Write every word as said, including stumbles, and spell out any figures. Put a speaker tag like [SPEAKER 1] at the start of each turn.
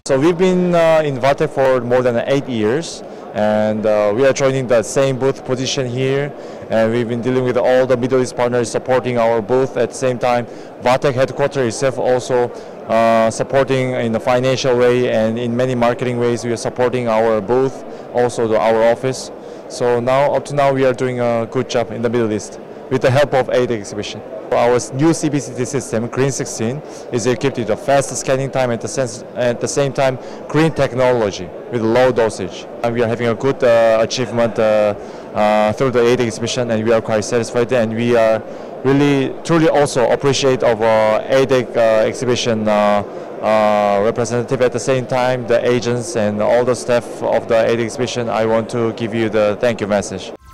[SPEAKER 1] So we've been uh, in VATEC for more than eight years, and uh, we are joining the same booth position here, and we've been dealing with all the Middle East partners supporting our booth. At the same time, VATEC headquarters itself also uh, supporting in a financial way, and in many marketing ways we are supporting our booth, also the, our office. So now, up to now, we are doing a good job in the Middle East with the help of A D E C exhibition. Our new C B C T system, Green sixteen, is equipped with a fast scanning time and at the same time green technology with low dosage. And we are having a good uh, achievement uh, uh, through the A D E C exhibition, and we are quite satisfied, and we are really truly also appreciate of our A D E C uh, exhibition uh, uh, representative. At the same time, the agents and all the staff of the A D E C exhibition, I want to give you the thank you message.